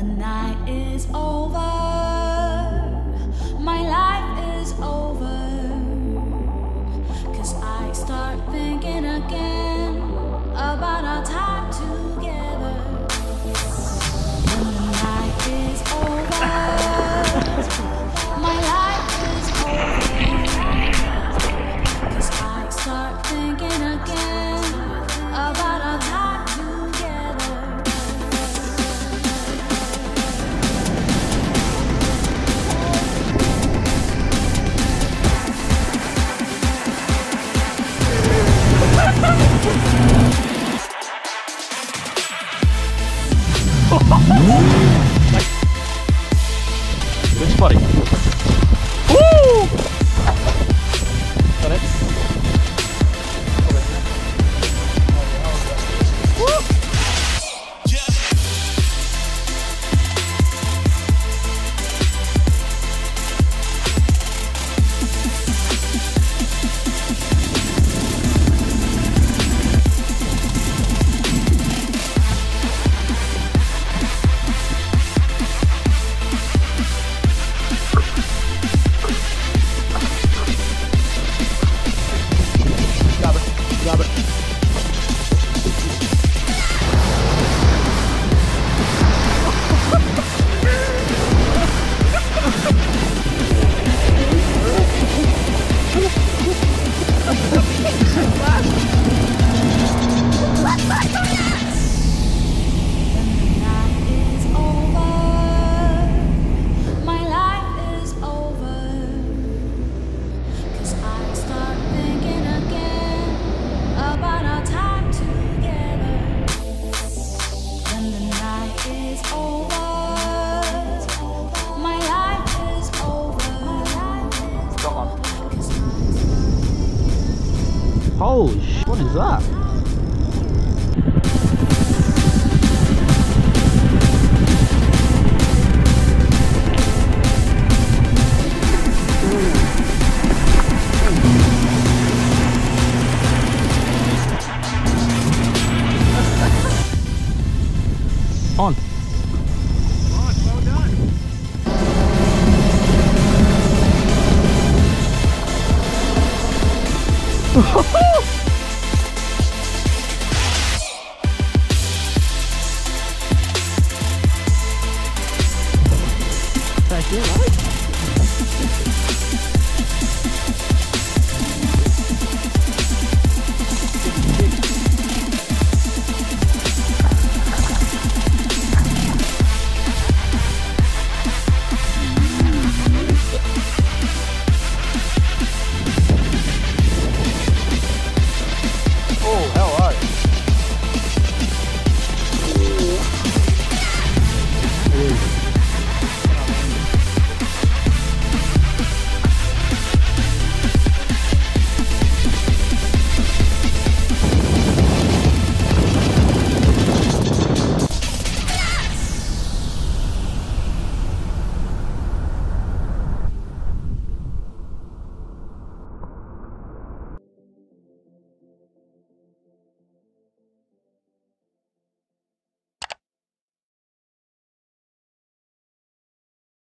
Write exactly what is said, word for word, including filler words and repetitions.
the night is over, my life is over, 'cause I start thinking again about our time together. When the night is over, my life is over, 'cause I start thinking again about our time together. Good spotting. Woo! Got it. Grab it. Holy sh! What is that? On. Well done.